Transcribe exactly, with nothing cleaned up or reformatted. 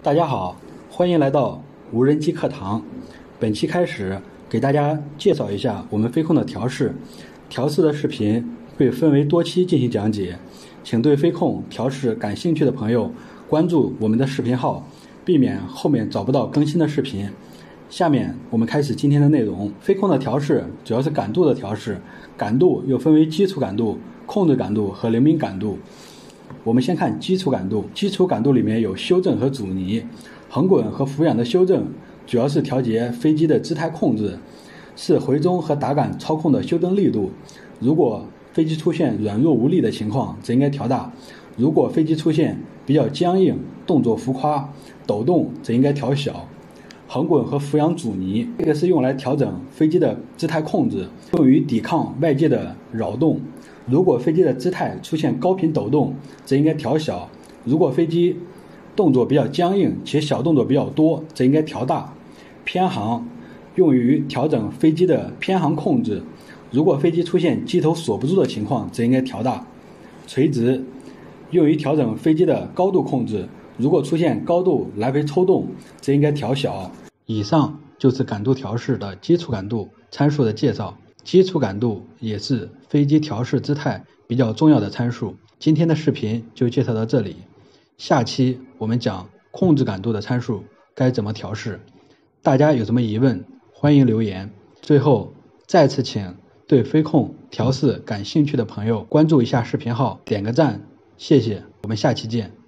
大家好，欢迎来到无人机课堂。本期开始给大家介绍一下我们飞控的调试。调试的视频会分为多期进行讲解，请对飞控调试感兴趣的朋友关注我们的视频号，避免后面找不到更新的视频。下面我们开始今天的内容。飞控的调试主要是感度的调试，感度又分为基础感度、控制感度和灵敏感度。我们先看基础感度，基础感度里面有修正和阻尼。横滚和俯仰的修正主要是调节飞机的姿态控制，是回中和打杆操控的修正力度。如果飞机出现软弱无力的情况，则应该调大；如果飞机出现比较僵硬、动作浮夸、抖动，则应该调小。横滚和俯仰阻尼，这个是用来调整飞机的姿态控制，用于抵抗外界的扰动。如果飞机的姿态出现高频抖动，则应该调小；如果飞机动作比较僵硬且小动作比较多，则应该调大。偏航用于调整飞机的偏航控制，如果飞机出现机头锁不住的情况，则应该调大。垂直用于调整飞机的高度控制，如果出现高度来回抽动，则应该调小。以上就是感度调试的基础感度参数的介绍。基础感度也是飞机调试姿态比较重要的参数。今天的视频就介绍到这里，下期我们讲控制感度的参数该怎么调试。大家有什么疑问，欢迎留言。最后再次请对飞控调试感兴趣的朋友关注一下视频号，点个赞，谢谢，我们下期见。